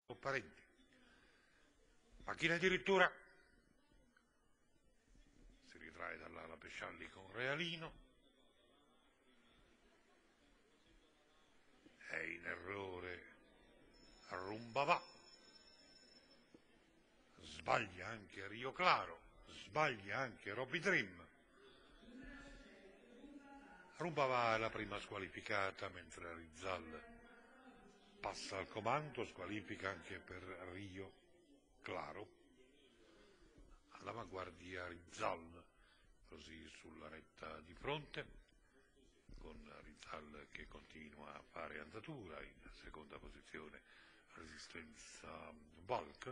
parenti. Macchina addirittura si ritrae dall'ala Pescialli con Realino, è in errore Rumbavà, sbaglia anche Rio Claro, sbaglia anche Roby Dream. Rumbavà è la prima squalificata, mentre Rizal passa al comando, squalifica anche per Rio Claro. All'avanguardia Rizal, così sulla retta di fronte, con Rizal che continua a fare andatura, in seconda posizione Resistenza Valk,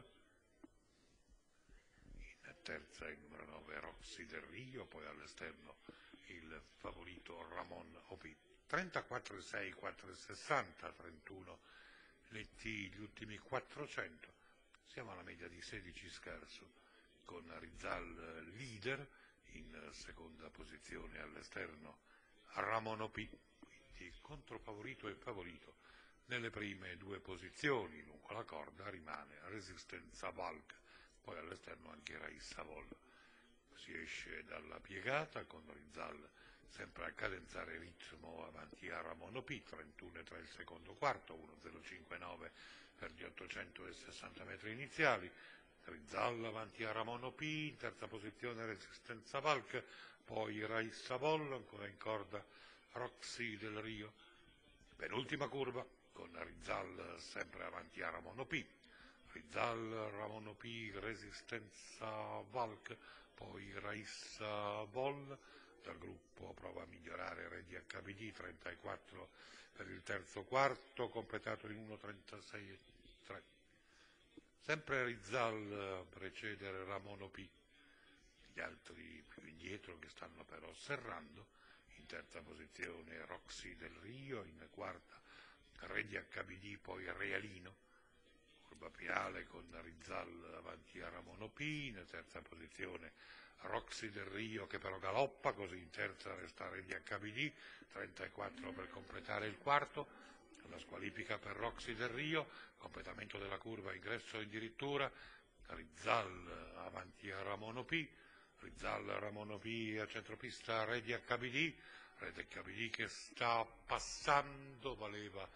in terza il numero 9 Roxy del Rio, poi all'esterno il favorito Ramon OP. 34,6, 4,60, 31 letti gli ultimi 400, siamo alla media di 16 scarso, con Rizal leader, in seconda posizione all'esterno Ramon OP, quindi controfavorito e favorito nelle prime due posizioni. Lungo la corda rimane Resistenza Valk, poi all'esterno anche Raissa Vol. Si esce dalla piegata con Rizal sempre a cadenzare ritmo avanti a Ramon OP, 31,3 il secondo quarto, 1,059 per gli 860 metri iniziali. Rizal avanti a Ramon OP, in terza posizione Resistenza Valk, poi Raissa Vol, ancora in corda Roxy del Rio. Penultima curva con Rizal sempre avanti a Ramon OP. Rizal, Ramon OP, Resistenza Valk, poi Raissa Vol. Dal gruppo prova a migliorare Ready HBD, 34 per il terzo quarto, completato in 1,36,3. Sempre Rizal precedere Ramon OP, gli altri più indietro che stanno però serrando. In terza posizione Roxy del Rio, in quarta Ready HBD, poi Realino. Curva piale con Rizal avanti a Ramon OP, in terza posizione Roxy del Rio che però galoppa, così in terza resta Ready HBD, 34 per completare il quarto. La squalifica per Roxy del Rio, completamento della curva, ingresso addirittura, Rizal avanti a Ramon OP, Rizal Ramon OP a centropista Ready HBD, Ready HBD che sta passando, valeva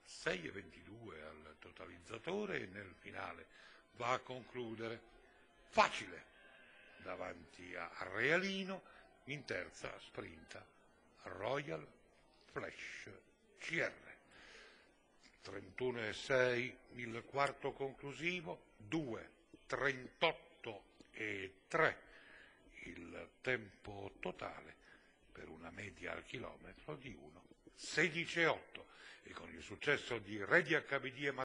6,22 al totalizzatore e nel finale va a concludere facile davanti a Realino. In terza sprinta Royal Flash CR. 31,6 il quarto conclusivo, 2,38,3 il tempo totale, per una media al chilometro di 1,16,8. E con il successo di Ready HBD e